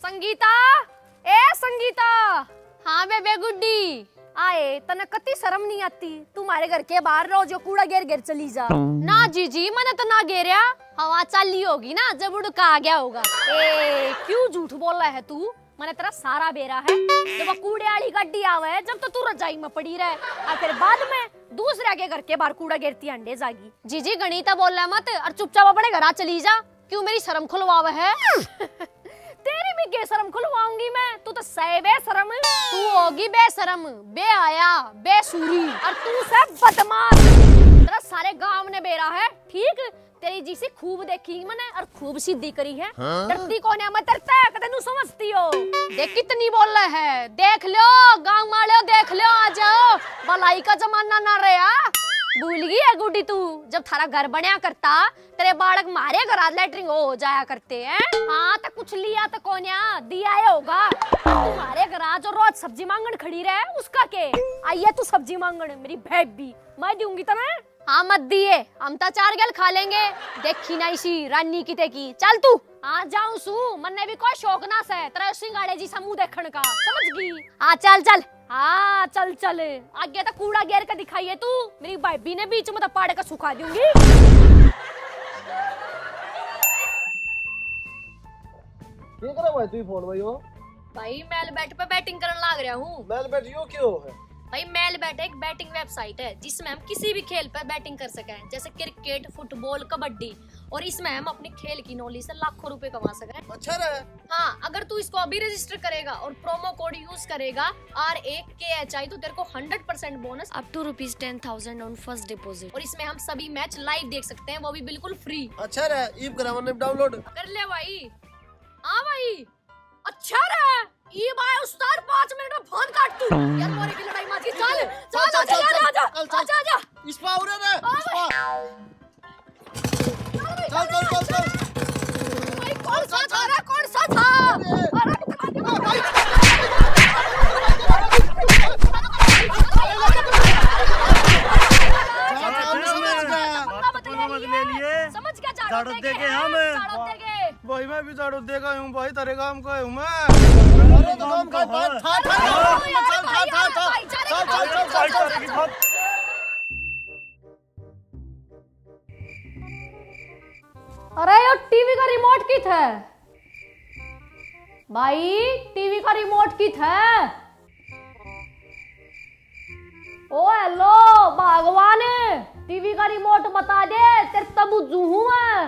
संगीता, ए संगीता। हाँ बेबे गुड्डी। आए तने कती शर्म नहीं आती, तुम्हारे घर के बाहर रोज जो कूड़ा घेर घेर चली जा। ना जीजी मैंने तो ना घेरा, हवा चाली होगी ना जब उड़का आ गया होगा। ए क्यों झूठ बोल रहा है तू, मैंने तेरा सारा बेरा है। जब वो कूड़े वाली गड्डी आवे है जब तो तू रजाई में पड़ी रहे और फिर बाद में दूसरे के घर के बाहर कूड़ा घेरती अंडे जागी। जीजी गणिता बोल रहा मत और चुपचाप अपने घर चली जा। क्यों मेरी शर्म खुलवावे है? तेरी भी बेशरम खुलवाऊंगी मैं, तू तो सही बेशरम। तू होगी बेशरम, बे आया, बेसुरी और तू से बदमाश। तेरा सारे गांव ने बेरा है, ठीक? तेरी जी से खूब देखी मैंने और खूब सीधी करी है। डरती कौन है? मैं डरता है कदे नू समझती हो। देख कितनी बोल रहा है, देख लो गांव वाले, देख लो आ जाओ, भलाई का जमाना ना रहा। भूल गई है गुड्डी तू, जब थारा घर बनया करता तेरे बालक मारे घर लेटरिंग हो जाया करते हैं। हाँ तो कुछ लिया तो कोन्या दिया होगा। तुम्हारे घर जो रोज सब्जी मांगन खड़ी रहे उसका के आइए तू सब्जी मांगन, मेरी भेड़ भी मैं दूंगी तुम्हें। हाँ मत दिए, हम तो 4 गल खा लेंगे। देखी ना इसी रानी की ते की। चल तू आ जाऊं सू, मन्ने भी कोई शौक ना से तेरा सिंगाड़े जी समूह देखने का, समझ गई? हाँ चल चल, हाँ चल चल। आगे तो कूड़ा घेर के दिखाइए तू, मेरी भाभी ने बीच में तो पाड़े का सुखा दूंगी। क्या कर रहा है तू फोन में? यो भाई मेल बैट पे बैटिंग करने लाग रहा हूँ। मेल बैट यो क्यों है? भाई मेल बैट एक बैटिंग वेबसाइट है जिसमें हम किसी भी खेल पर बैटिंग कर सकें, जैसे क्रिकेट, फुटबॉल, कबड्डी। और इसमें हम अपनी खेल की नॉलेज से लाखों रुपए कमा सकें। अच्छा रहा। हाँ अगर तू इसको अभी रजिस्टर करेगा और प्रोमो कोड यूज करेगा RAKHI तो तेरे को 100% bonus up to ₹10,000 on first deposit. और इसमें हम सभी मैच लाइव देख सकते हैं, वो भी बिल्कुल फ्री। अच्छा रहा, ईब करा मैंने डाउनलोड कर ले भाई। हाँ भाई अच्छा रहा। ये भाई उस्ताद 5 मिनट में फोन काट तू। यार मोरे की लड़ाई माची। चल चल चल चल आजा आजा इस पा उरे रे इस पा। चल चल चल चल। भाई कौन सा था रे, कौन सा था? अरे समझ क्या झाड़ू देके हम भाई मैं भी झाड़ू देगा हूँ भाई, तेरे काम का हूँ मैं। अरे तो काम का था था था। अरे यार टीवी का रिमोट किथ है भाई, टीवी का रिमोट किथ है? ओ हेलो भगवान, टीवी का रिमोट बता दे, तेरे तब हूँ मैं।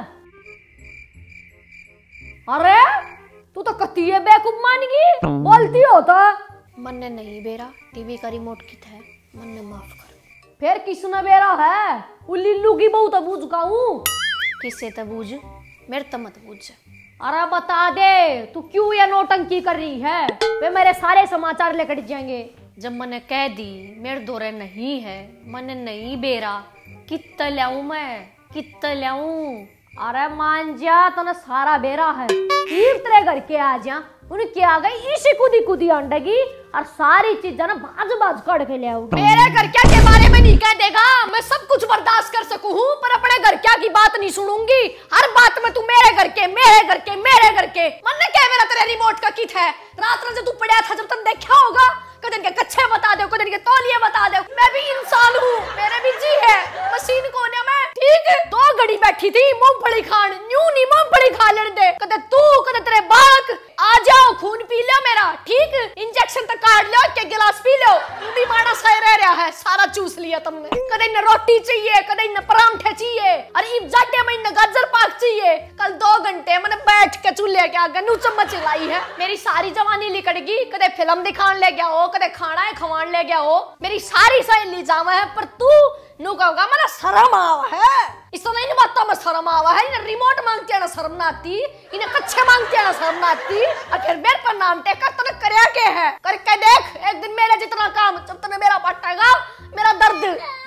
अरे तू तो कती है बेवकूफ मान गई, बोलती हो तो। मन्ने नहीं बेरा, टीवी का रिमोट किथ है, मन्ने माफ कर। फिर किसने बेरा है? वो लिल्लू की बहू तो बूझ का हूँ। किससे तो बूझ, मेरे तो मत बूझ। अरे बता दे तू क्यों ये नौटंकी कर रही है? वे मेरे सारे समाचार लेकर जाएंगे। जब मैंने कह दी मेरे दौरे नहीं है, मैंने नहीं बेरा, कितना लाऊं मैं, कितना लाऊं? अरे मान जा तो ना सारा बेरा है। तेरे घर के आ जा, उन्हें क्या गई इसी कुदी कुदी अंडेगी और सारी चीजें ना बाज बाज काट के ले आओ। मेरे घर क्या के बारे में नहीं कह देगा, मैं सब कुछ बर्दाश्त कर सकूं हूँ पर अपने घर क्या की बात नहीं सुनूंगी। हर बात में तू मेरे घर के मेरे घर के मेरे घर के। मन ने क्या मेरा तेरे रिमोट का किट है? रात में जब तू पड़ा था, जब तुम देखा होगा, कदन के कच्छे बता दो, कदन के तौलिए बता दो। मैं भी इंसान हूँ, मेरे भी जी है, मशीन कौन है मैं? ठीक है 2 घड़ी बैठी थी मूंगफली खान, न्यू नहीं मूंगफली खा लेने दे। कदे तू कदे तेरे बालक आ जाओ, खून पी लो मेरा, ठीक? इंजेक्शन तक काट लो, के गिलास पी लो। तू भी माना सही रह रहा है, सारा चूस लिया तुमने। कदे न रोटी चाहिए, कदे न परांठे चाहिए, अरे इब जाटे में न गाजर पाक चाहिए। कल 2 घंटे मैंने बैठ के चूल्हे के आगे नू चम्मच चलाई है। मेरी सारी जवानी लिकड़गी, कदे फिल्म दिखाने ले गया हो, कदे खाना खवान ले गया हो, मेरी सारी सहेली जावा है, पर तू नु कहोगा मैंने शर्म आवा है। इसको नहीं बात में शर्म आवा है। इन्हें रिमोट मांगते हैं ना शर्म ना आती, इन्हें कच्चे मांगते हैं ना शर्म ना आती। आखिर मेरे पर नाम टेका तूने करया के है? करके देख एक दिन मेरे जितना काम, जब तूने मेरा पटाएगा मेरा दर्द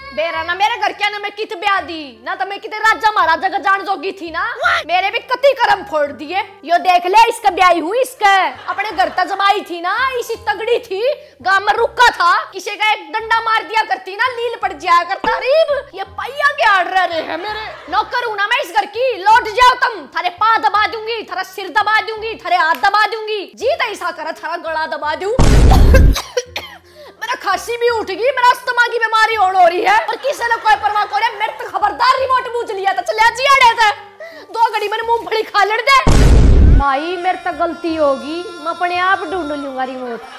बेरा ना मेरे घर क्या ना मैं कित ब्याह दी ना तो मैं किते राजा महाराजा का जान जोगी थी ना मेरे भी कति कर्म फोड़ दिए। यो देख ले इसका ब्याही हुई इसका अपने घर तक जमाई थी ना इसी तगड़ी थी गांव में रुका था किसी का एक डंडा मार दिया करती ना लील पड़ जाया करता रीब ये पैया के आड़ रहे हैं मेरे नौकर हूं ना मैं इस घर की लौट जाओ तुम थारे पा दबा दूंगी थारा सिर दबा दूंगी थारे हाथ दबा दूंगी जी तो ऐसा करा थारा गला दबा दूं मेरा खांसी भी उठ गई मेरा अस्थमा की बीमारी हो रही है और किसी ने कोई परवाह करे मेरे तो खबरदार रिमोट पूछ लिया था चले जी आड़े थे 2 घड़ी मैंने मूंगफली खा लड़ दे भाई मेरे तो गलती होगी मैं अपने आप ढूंढ लूंगा रिमोट।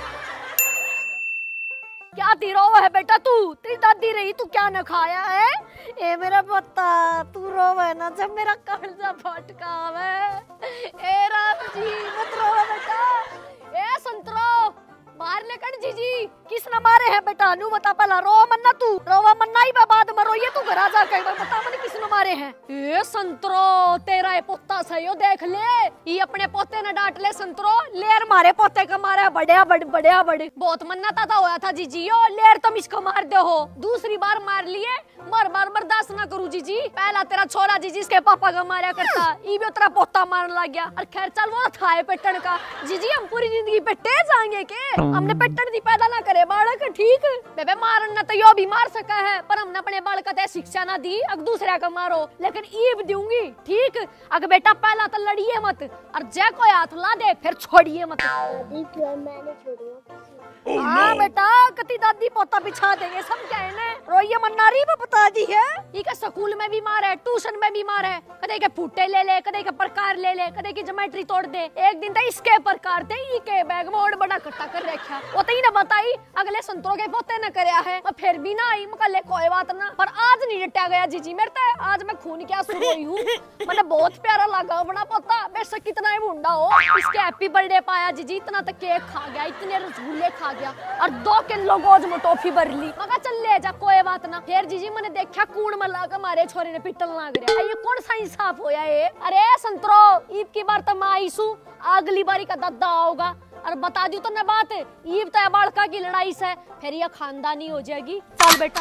क्या दी रो है बेटा तू तेरी दादी रही तू क्या न खाया है ए मेरा पत्ता तू रोवे ना जब मेरा कलेजा फटका है ए राम जी मत रो बेटा ए संतरो मार ले कर जीजी किस न मारे हैं बेटा नू बता पहला रो मन्ना तू रोवा मन्ना ही बाद में रोइए तू घर आ जा के बता मैंने किस न मारे हैं ए संतरो तेरा ये पोता सही हो देख ले ये अपने पोते ने डांट ले संतरो लेर मारे पोते का मारे बढ़िया बड़े बहुत मन्ना ताता होया था जीजियो लेर तुम इसको मार दे हो दूसरी बार मार लिए बार बर्दाश्त ना करूं जीजी पहला तेरा छोरा जीजी इसके पापा का मारा करता ई भी तेरा पोता मारने लग गया और खैर चल वो था है पेटन का जीजी हम पूरी जिंदगी पेटे जाएंगे के हमने पेटन दी पैदा ना करे बालक ठीक बेबे मारना तो यो भी मार सका है पर हमने अपने बालक ते शिक्षा ना दी अग दूसरे का मारो लेकिन ईब दूंगी ठीक अग बेटा पहला तो लड़िए मत और जय कोई हाथ ला दे फिर छोड़िए मत मैंने छोड़ी हाँ बेटा कति दादी पोता बिछा देंगे सब क्या है रोइए मन्नारी में बता दी है ये का स्कूल में भी मार है ट्यूशन में भी मार है कदे के फूटे ले कदे के प्रकार ले कदे की ज्योमेट्री तोड़ दे एक दिन तो इसके प्रकार थे ई के बैग में और बड़ा इकट्ठा कर रखा वो तो ही ना बताई अगले संतरों के पोते न करया है मैं फिर भी ना आई मैं ले कोई बात ना पर आज नहीं डटा गया जीजी मेरे तो आज मैं खून क्या सुन रही हूँ मैंने बहुत प्यारा लगा बना पोता बेशक कितना ही मुंडा हो इसके हैप्पी बर्थडे पाया जीजी इतना तो केक खा गया इतने रसगुल्ले खा गया और 2 किलो गोज में टॉफी भर ली मैं चल ले जा कोई बात ना फिर जीजी मैंने देखा कूड़ में लगा हमारे छोरे ने पिटल लग रहा ये कौन सा इंसाफ होया ये अरे संतरो ईद की बार तो मैं आईसू अगली बारी का दद्दा होगा और बता दी तो न बात ईद तो बालका की लड़ाई से फिर ये खानदानी हो जाएगी चल बेटा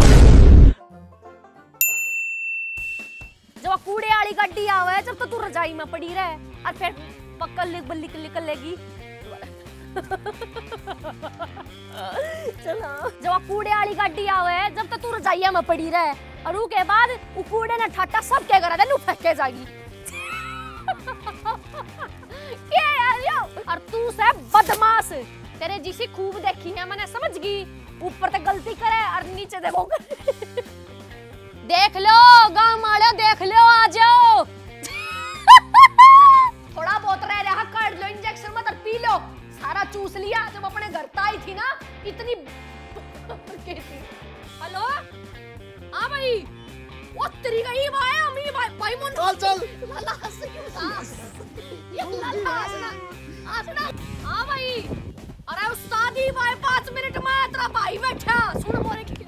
जब कूड़े वाली गड्डी आवे जब तो तू रजाई में पड़ी रहे और फिर पक्का निकलेगी चलो जब कूड़े वाली गाड़ी आवे जब तक तू रजाइया में पड़ी रहे और उसके बाद वो कूड़े ने ठाटा सब क्या करा दे नू फेंके जागी क्या यार यो और तू से बदमाश तेरे जिसी खूब देखी है मैंने समझ गई ऊपर तक गलती करे और नीचे देखो देख लो गांव वाले देख लो आ जाओ थोड़ा बहुत रह रहा कर लो इंजेक्शन मत पी लो सारा चूस लिया जब अपने घर आई थी ना इतनी हेलो हाँ भाई वो तेरी गई भाई अम्मी भाई मन चल लाला हंस क्यों था ये लाला हंसना हाँ भाई अरे उस्ताद ही भाई 5 मिनट में तेरा भाई बैठा सुन मोरे की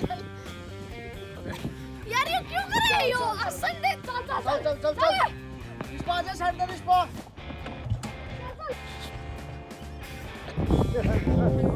यार ये क्यों कर रहे हो हंसन दे चल इसको आ जा साइड दे इसको